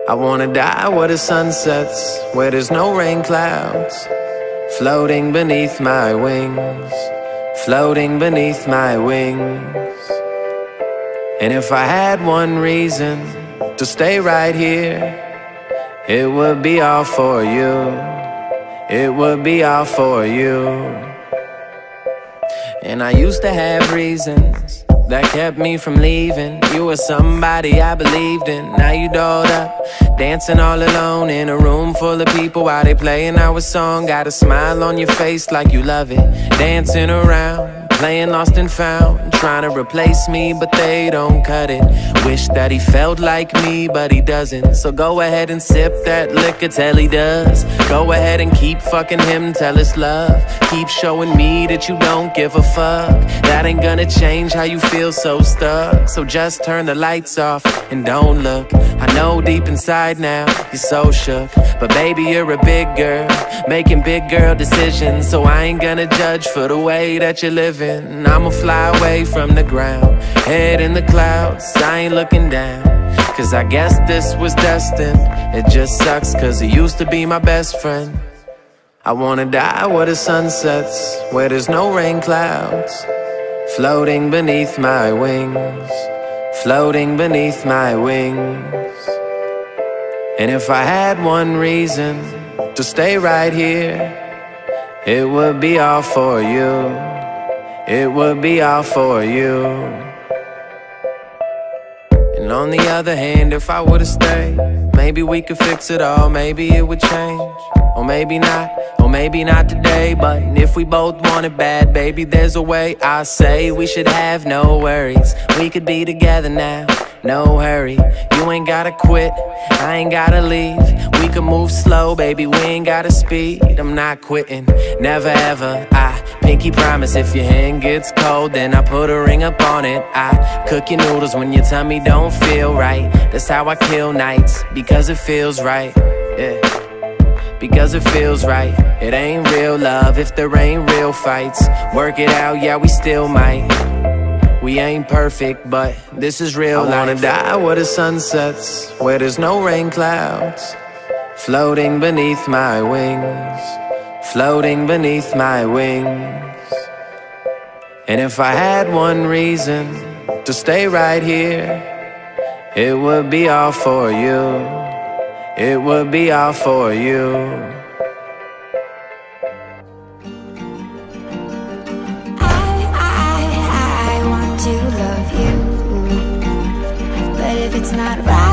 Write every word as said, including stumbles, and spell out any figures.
I wanna die where the sun sets, where there's no rain clouds, floating beneath my wings, floating beneath my wings. And if I had one reason to stay right here, it would be all for you, it would be all for you. And I used to have reasons that kept me from leaving. You were somebody I believed in. Now you dolled up, dancing all alone in a room full of people while they playing our song. Got a smile on your face like you love it, dancing around, playing lost and found, trying to replace me, but they don't cut it. Wish that he felt like me, but he doesn't. So go ahead and sip that liquor till he does. Go ahead and keep fucking him till it's love. Keep showing me that you don't give a fuck. That ain't gonna change how you feel so stuck. So just turn the lights off and don't look. I know deep inside now you're so shook, but baby you're a big girl, making big girl decisions. So I ain't gonna judge for the way that you're living. I'ma fly away from the ground, head in the clouds, I ain't looking down, cause I guess this was destined. It just sucks cause he used to be my best friend. I wanna die where the sun sets, where there's no rain clouds, floating beneath my wings, floating beneath my wings. And if I had one reason to stay right here, it would be all for you, it would be all for you. And on the other hand, if I would've stayed, maybe we could fix it all, maybe it would change. Or maybe not, or maybe not today. But if we both want it bad, baby, there's a way. I say we should have no worries. We could be together now, no hurry. You ain't gotta quit, I ain't gotta leave. We can move slow, baby, we ain't gotta speed. I'm not quitting, never ever. I pinky promise if your hand gets cold, then I put a ring up on it. I cook your noodles when your tummy don't feel right. That's how I kill nights, because it feels right. Yeah, because it feels right. It ain't real love if there ain't real fights. Work it out, yeah, we still might. We ain't perfect, but this is real life. I wanna die where the sun sets, where there's no rain clouds, floating beneath my wings, floating beneath my wings. And if I had one reason to stay right here, it would be all for you, it would be all for you. It's not right.